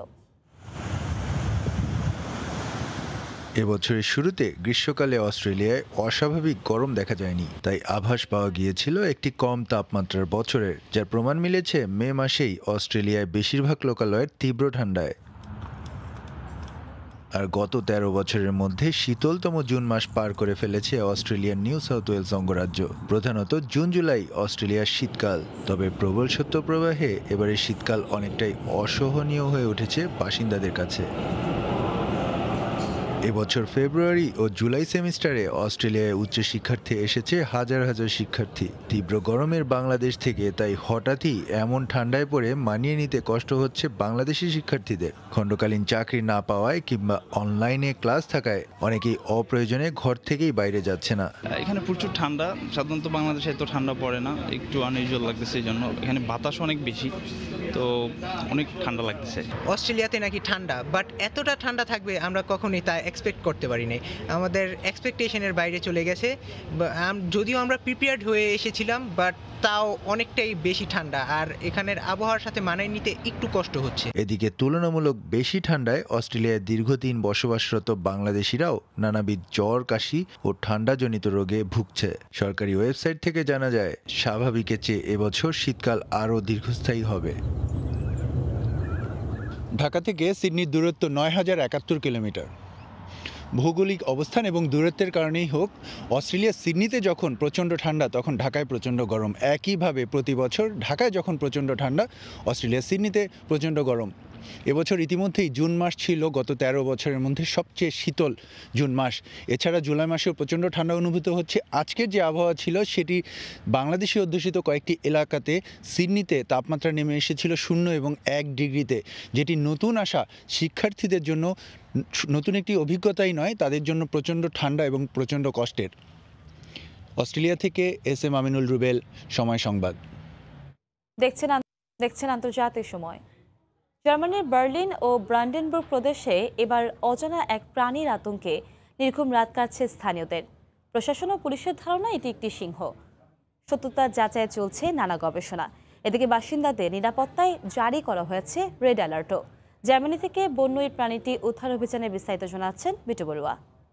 এবছরের শুরুতে গ্রীষ্মকালে অস্ট্রেলিয়ায় অস্বাভাবিক গরম দেখা যায়নি, তাই আভাস পাওয়া গিয়েছিল একটি কম তাপমাত্রার বছরের, যার প্রমাণ মিলেছে মে মাসেই অস্ট্রেলিয়ায় বেশিরভাগ লোকালয়ের তীব্র ঠান্ডায়। আর গত তেরো বছরের মধ্যে শীতলতম জুন মাস পার করে ফেলেছে অস্ট্রেলিয়ার নিউ সাউথ ওয়েলস অঙ্গরাজ্য। প্রধানত জুন জুলাই অস্ট্রেলিয়ার শীতকাল। তবে প্রবল শৈত্যপ্রবাহে এবারে শীতকাল অনেকটাই অসহনীয় হয়ে উঠেছে বাসিন্দাদের কাছে। এবছর ফেব্রুয়ারি ও জুলাই সেমিস্টারে অস্ট্রেলিয়ায় উচ্চশিক্ষার্থী এসেছে হাজার হাজার শিক্ষার্থী। তীব্র গরমের বাংলাদেশ থেকে তাই হঠাৎই এমন ঠান্ডায় পড়ে মানিয়ে নিতে কষ্ট হচ্ছে বাংলাদেশি শিক্ষার্থীদের। খণ্ডকালীন চাকরি না পাওয়ায় কিংবা অনলাইনে ক্লাস থাকায় অনেকেই অপ্রয়োজনে ঘর থেকেই বাইরে যাচ্ছে না। এখানে প্রচুর ঠান্ডা, সাধারণত বাংলাদেশে এত ঠান্ডা পড়ে না, একটু আনইউজুয়াল লাগতেছে। এই জন্য এখানে বাতাস অনেক বেশি, তো অনেক ঠান্ডা লাগতেছে। অস্ট্রেলিয়াতে নাকি ঠান্ডা, বাট এতটা ঠান্ডা থাকবে আমরা কখনোই তা এক্সপেক্ট করতে পারিনি। আমাদের এক্সপেকটেশনের বাইরে চলে গেছে। যদিও আমরা প্রিপেয়ার্ড হয়ে এসেছিলাম, বাট তাও অনেকটাই বেশি ঠান্ডা, আর এখানের আবহাওয়ার সাথে মানিয়ে নিতে একটু কষ্ট হচ্ছে। এদিকে তুলনামূলক বেশি ঠান্ডায় অস্ট্রেলিয়ায় দীর্ঘদিন বসবাসরত বাংলাদেশিরাও নানাবিধ জ্বর, কাশি ও ঠান্ডাজনিত রোগে ভুগছে। সরকারি ওয়েবসাইট থেকে জানা যায়, স্বাভাবিকের চেয়ে এবছর শীতকাল আরও দীর্ঘস্থায়ী হবে। ঢাকা থেকে সিডনির দূরত্ব নয় হাজার একাত্তর কিলোমিটার। ভৌগোলিক অবস্থান এবং দূরত্বের কারণেই হোক, অস্ট্রেলিয়ার সিডনিতে যখন প্রচণ্ড ঠান্ডা তখন ঢাকায় প্রচণ্ড গরম। একইভাবে প্রতি বছর ঢাকায় যখন প্রচণ্ড ঠান্ডা, অস্ট্রেলিয়ার সিডনিতে প্রচণ্ড গরম। এবছর ইতিমধ্যেই জুন মাস ছিল গত তেরো বছরের মধ্যে সবচেয়ে শীতল জুন মাস। এছাড়া জুলাই মাসেও প্রচণ্ড ঠান্ডা অনুভূত হচ্ছে। আজকের যে আবহাওয়া ছিল সেটি বাংলাদেশি অধ্যুষিত কয়েকটি এলাকাতে সিডনিতে তাপমাত্রা নেমে এসেছিল শূন্য এবং এক ডিগ্রিতে, যেটি নতুন আসা শিক্ষার্থীদের জন্য নতুন একটি অভিজ্ঞতাই নয়, তাদের জন্য প্রচণ্ড ঠান্ডা এবং প্রচণ্ড কষ্টের। অস্ট্রেলিয়া থেকে এস এম আমিনুল রুবেল, সময় সংবাদ। দেখছেন দেখছেন আন্তর্জাতিক সময়। জার্মানির বার্লিন ও ব্রান্ডেনবুর্গ প্রদেশে এবার অজানা এক প্রাণীর আতঙ্কে নির্ঘুম রাত কাটছে স্থানীয়দের। প্রশাসন ও পুলিশের ধারণা এটি একটি সিংহ। সত্যতা যাচাইয়ে চলছে নানা গবেষণা। এদিকে বাসিন্দাদের নিরাপত্তায় জারি করা হয়েছে রেড অ্যালার্টও। জার্মানি থেকে বন্য এই প্রাণীটি উদ্ধার অভিযানে বিস্তারিত জানাচ্ছেন বিটু বড়ুয়া।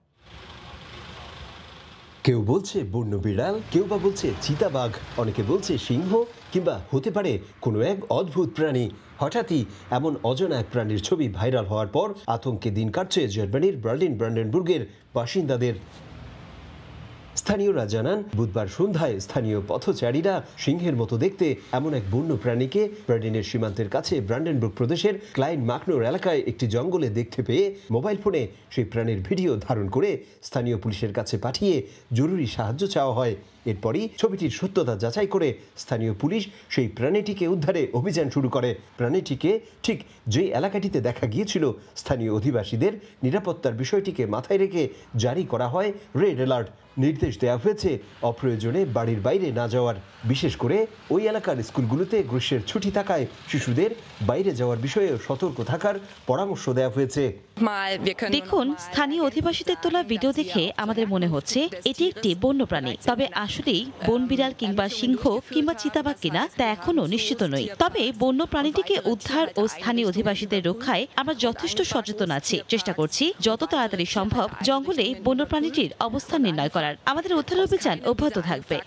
কেউ বলছে বন্য বিড়াল, কেউ বা বলছে চিতাবাঘ, অনেকে বলছে সিংহ, কিংবা হতে পারে কোনো এক অদ্ভুত প্রাণী। হঠাৎই এমন অজানা এক প্রাণীর ছবি ভাইরাল হওয়ার পর আতঙ্কে দিন কাটছে জার্মানির বার্লিন ব্রান্ডেনবুর্গের বাসিন্দাদের। স্থানীয়রা জানান, বুধবার সন্ধ্যায় স্থানীয় পথচারীরা সিংহের মতো দেখতে এমন এক বন্য প্রাণীকে বার্লিনের সীমান্তের কাছে ব্রান্ডেনবুর্গ প্রদেশের ক্লাইন মাকনোর এলাকায় একটি জঙ্গলে দেখতে পেয়ে মোবাইল ফোনে সেই প্রাণীর ভিডিও ধারণ করে স্থানীয় পুলিশের কাছে পাঠিয়ে জরুরি সাহায্য চাওয়া হয়। এরপরই ছবিটির সত্যতা যাচাই করে স্থানীয় পুলিশ সেই প্রাণীটিকে উদ্ধারে অভিযান শুরু করে। প্রাণীটিকে ঠিক যে এলাকাটিতে দেখা গিয়েছিল, স্থানীয় অধিবাসীদের নিরাপত্তার বিষয়টিকে মাথায় রেখে জারি করা হয় রেড অ্যালার্ট। নির্দেশ দেওয়া হয়েছে অপ্রয়োজনে বাড়ির বাইরে না যাওয়ার। বিশেষ করে ওই এলাকার স্কুলগুলোতে গ্রীষ্মের ছুটি থাকায় শিশুদের বাইরে যাওয়ার বিষয়ে সতর্ক থাকার পরামর্শ দেওয়া হয়েছে। দেখুন, স্থানীয় অধিবাসীদের তোলা ভিডিও দেখে আমাদের মনে হচ্ছে এটি একটি বন্য প্রাণী। তবে আসলেই বন বিড়াল কিংবা সিংহ কিংবা চিতাবাঘ কিনা তা এখনো নিশ্চিত নই। তবে বন্য প্রাণীটিকে উদ্ধার ও স্থানীয় অধিবাসীদের রক্ষায় আমরা যথেষ্ট সচেতন আছি। চেষ্টা করছি যত তাড়াতাড়ি সম্ভব জঙ্গলে বন্য প্রাণীটির অবস্থান নির্ণয় করার। আমাদের উদ্ধার অভিযান অব্যাহত থাকবে।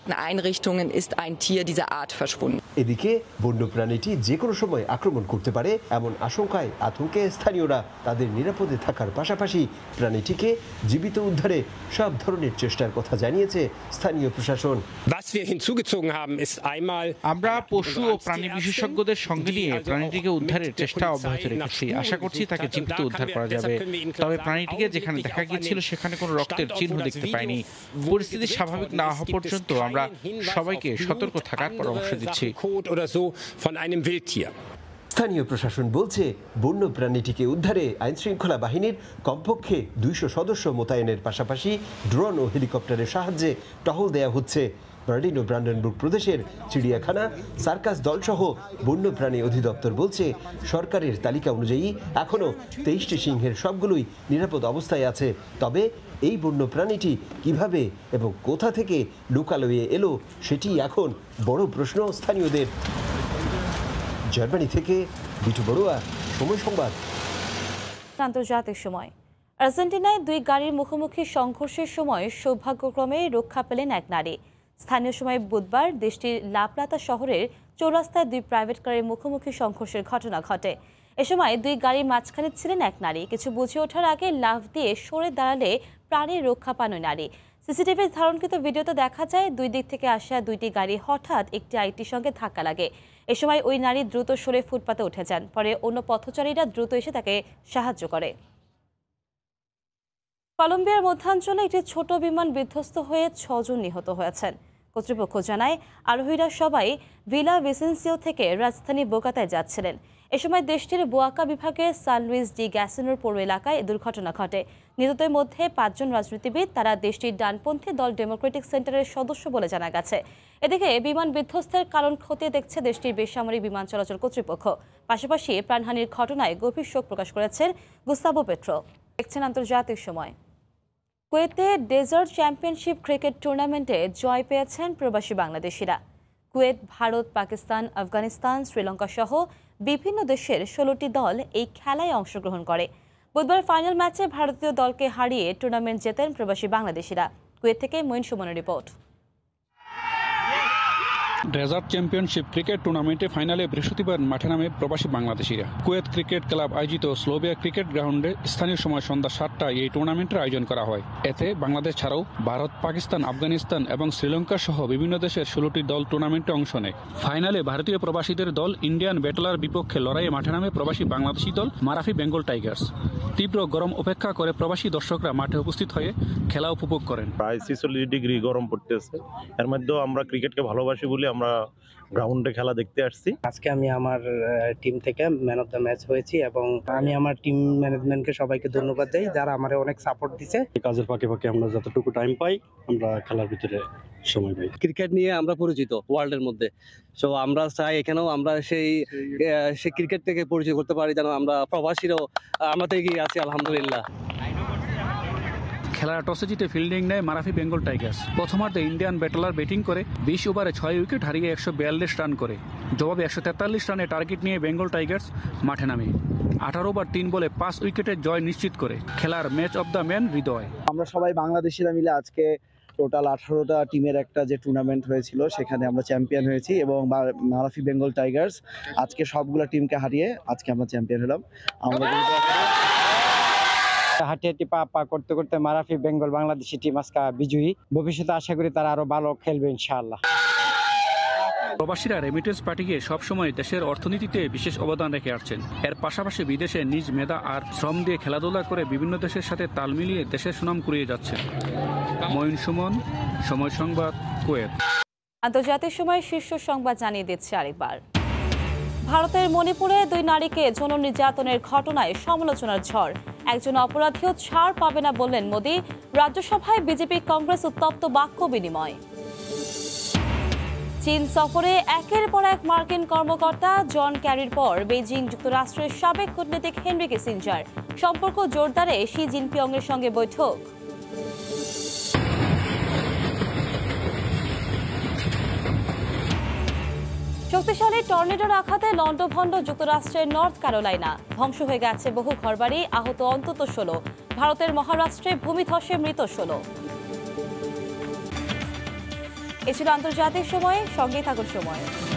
এদিকে বন্য প্রাণীটি যে কোনো সময় আক্রমণ করতে পারে এমন আশঙ্কায় আতঙ্কে স্থানীয়রা। তাদের নিরাপদে থাকার পাশাপাশি প্রাণীটিকে জীবিত উদ্ধারে সব ধরনের চেষ্টার কথা জানিয়েছে স্থানীয় প্রশাসন। আমরা পশু ও প্রাণী বিশেষজ্ঞদের সঙ্গে নিয়ে প্রাণীটিকে উদ্ধারের চেষ্টা অব্যাহত রেখেছি। আশা করছি তাকে জীবিত উদ্ধার করা যাবে। তবে প্রাণীটিকে যেখানে দেখা গিয়েছিল সেখানে কোনো রক্তের চিহ্ন দেখতে পাইনি। পরিস্থিতি স্বাভাবিক না হওয়া পর্যন্ত আমরা সবাইকে সতর্ক থাকার পরামর্শ দিচ্ছি। স্থানীয় প্রশাসন বলছে, বন্য প্রাণীটিকে উদ্ধারে আইনশৃঙ্খলা বাহিনীর কমপক্ষে দুইশো সদস্য মোতায়েনের পাশাপাশি ড্রোন ও হেলিকপ্টারের সাহায্যে টহল দেওয়া হচ্ছে। বার্লিন ও ব্রান্ডেনবুর্গ প্রদেশের চিড়িয়াখানা, সার্কাস দলসহ বন্যপ্রাণী অধিদপ্তর বলছে, সরকারের তালিকা অনুযায়ী এখনও তেইশটি সিংহের সবগুলোই নিরাপদ অবস্থায় আছে। তবে এই বন্য প্রাণীটি কিভাবে এবং কোথা থেকে লোকালয়ে এলো সেটি এখন বড় প্রশ্ন স্থানীয়দের। জার্মানি থেকে বিটু বড়ুয়া, সময় সংবাদ। আন্তর্জাতিক সময়। আর্জেন্টিনায় দুই গাড়ির মুখোমুখি সংঘর্ষের সময় সৌভাগ্যক্রমে রক্ষা পেলেন এক নারী। স্থানীয় সময় বুধবার দেশটির লাপ্লাতা শহরের চৌরাস্তায় দুই প্রাইভেট কারের মুখোমুখি সংঘর্ষের ঘটনা ঘটে। এ সময় দুই গাড়ির মাঝখানে ছিলেন এক নারী। কিছু বুঝে ওঠার আগে লাফ দিয়ে সরে দাঁড়ালে প্রাণের রক্ষা পান ওই নারী। সিসিটিভির ধারণকৃত ভিডিওতে দেখা যায় দুই দিক থেকে আসা দুইটি গাড়ি হঠাৎ একটি আরেকটির সঙ্গে ধাক্কা লাগে। এ সময় ওই নারী দ্রুত সরে ফুটপাতে উঠে যান। পরে অন্য পথচারীরা দ্রুত এসে তাকে সাহায্য করে। কলম্বিয়ার মধ্যাঞ্চলে একটি ছোট বিমান বিধ্বস্ত হয়ে ছজন নিহত হয়েছেন। কর্তৃপক্ষ জানায়, আরোহীরা সবাই ভিলা ভিসেন্সিও থেকে রাজধানী বোকাতায় যাচ্ছিলেন। এ সময় দেশটির বোয়াকা বিভাগের সান লুইস ডি গ্যাসিনোর পৌর এলাকায় দুর্ঘটনা ঘটে। নিহতদের মধ্যে পাঁচজন রাজনীতিবিদ, তারা দেশটির ডানপন্থী দল ডেমোক্রেটিক সেন্টারের সদস্য বলে জানা গেছে। এদিকে বিমান বিধ্বস্তের কারণ খতিয়ে দেখছে দেশটির বেসামরিক বিমান চলাচল কর্তৃপক্ষ। পাশাপাশি প্রাণহানির ঘটনায় গভীর শোক প্রকাশ করেছেন গুস্তাভো পেট্রো। দেখছেন আন্তর্জাতিক সময়। কুয়েতে ডেজার্ট চ্যাম্পিয়নশিপ ক্রিকেট টুর্নামেন্টে জয় পেয়েছেন প্রবাসী বাংলাদেশিরা। কুয়েত, ভারত, পাকিস্তান, আফগানিস্তান, শ্রীলঙ্কা সহ বিভিন্ন দেশের ষোলোটি দল এই খেলায় অংশগ্রহণ করে। বুধবার ফাইনাল ম্যাচে ভারতীয় দলকে হারিয়ে টুর্নামেন্ট জেতেন প্রবাসী বাংলাদেশিরা। কুয়েত থেকে মঈন সুমনের রিপোর্ট। ডেজার্ট চ্যাম্পিয়নশিপ ক্রিকেট টুর্নামেন্টে ফাইনালে বৃহস্পতিবার মাঠে নামে প্রবাসী বাংলাদেশিরা। কুয়েত ক্রিকেট ক্লাব আয়োজিত স্লোভিয়া ক্রিকেট গ্রাউন্ডে স্থানীয় সময় সন্ধ্যা সাতটায় এই টুর্নামেন্টের আয়োজন করা হয়। এতে বাংলাদেশ ছাড়াও ভারত, পাকিস্তান, আফগানিস্তান এবং শ্রীলঙ্কা সহ বিভিন্ন দেশের ষোলোটি দল টুর্নামেন্টে অংশ নেয়। ফাইনালে ভারতীয় প্রবাসীদের দল ইন্ডিয়ান ব্যাটলার বিপক্ষে লড়াইয়ে মাঠে নামে প্রবাসী বাংলাদেশি দল মারাফি বেঙ্গল টাইগার্স। তীব্র গরম উপেক্ষা করে প্রবাসী দর্শকরা মাঠে উপস্থিত হয়ে খেলা উপভোগ করেন। প্রায় ছেচল্লিশ ডিগ্রি গরম পড়তেছে, এর মধ্যেও আমরা ক্রিকেটকে ভালোবাসি বলে আমরা গ্রাউন্ডে খেলা দেখতে আসছি। আজকে আমি আমার টিম থেকে ম্যান অফ দ্য ম্যাচ হয়েছি এবং আমি আমার টিম ম্যানেজমেন্টকে সবাইকে ধন্যবাদ দেই যারা আমারে অনেক সাপোর্ট দিছে। কাজের ফাঁকে ফাঁকে আমরা যতটুকু টাইম পাই আমরা খেলার ভিতরে সময় পাই। ক্রিকেট নিয়ে আমরা পরিচিত ওয়ার্ল্ডের মধ্যে, সো আমরা চাই এখানেও আমরা সেই সেই ক্রিকেট থেকে পরিচয় করতে পারি, যেন আমরা প্রবাসীরাও আমরা তো এগিয়ে আছি আলহামদুলিল্লাহ। খেলার টসে জিতে ফিল্ডিং নেয় মারাফি বেঙ্গল টাইগার্স। প্রথমার্ধে ইন্ডিয়ান ব্যাটলার ব্যাটিং করে বিশ ওভারে ছয় উইকেট হারিয়ে একশো বিয়াল্লিশ রান করে। জবাবে একশো তেতাল্লিশ রানে টার্গেট নিয়ে বেঙ্গল টাইগার্স মাঠে নামে। আঠারো ওভার তিন বলে পাঁচ উইকেটের জয় নিশ্চিত করে খেলার match of the man Hridoy. আমরা সবাই বাংলাদেশিরা মিলে আজকে টোটাল আঠারোটা টিমের একটা যে টুর্নামেন্ট হয়েছিল সেখানে আমরা চ্যাম্পিয়ন হয়েছি এবং মারাফি বেঙ্গল টাইগার্স আজকে সবগুলো টিমকে হারিয়ে আজকে আমরা চ্যাম্পিয়ন হলাম। আমরা হাঁটি হাঁটি পা পা করতে করতে মারাফি বেঙ্গল বাংলাদেশি টিম আজকে বিজয়ী। ভবিষ্যতে আশা করি তারা আরো ভালো খেলবে ইনশাআল্লাহ। প্রবাসীরা রেমিটেন্স পাঠিয়ে সবসময় দেশের অর্থনীতিতে বিশেষ অবদান রেখে আসছেন। এর পাশাপাশি বিদেশে নিজ মেধা আর শ্রম দিয়ে খেলাধুলা করে বিভিন্ন দেশের সাথে তাল মিলিয়ে দেশের সুনাম কুড়িয়ে যাচ্ছেন। মঈন সুমন, সময় সংবাদ, কুয়েত। আন্তর্জাতিক সময় শীর্ষ সংবাদ জানিয়ে দিচ্ছে আরেকবার। ভারতের মণিপুরে দুই নারীকে যৌন নির্যাতনের ঘটনায় সমালোচনার ঝড়। একজন অপরাধীও ছাড় পাবে না বললেন মোদি। রাজ্যসভায় বিজেপি কংগ্রেস উত্তপ্ত বাক্য বিনিময়। চীন সফরে একের পর এক মার্কিন কর্মকর্তা। জন ক্যারির পর বেজিং যুক্তরাষ্ট্রের সাবেক কূটনীতিক হেনরি কিসিঞ্জার। সম্পর্ক জোরদারে শি জিনপিং এর সঙ্গে বৈঠক। শক্তিশালী টর্নেডোর আঘাতে লন্ডভন্ড যুক্তরাষ্ট্রের নর্থ ক্যারোলাইনা। ধ্বংস হয়ে গেছে বহু ঘরবাড়ি, আহত অন্তত ষোলো। ভারতের মহারাষ্ট্রে ভূমিধসে মৃত ষোলো। এ ছিল আন্তর্জাতিক সময়। সঙ্গেই থাকুন সময়।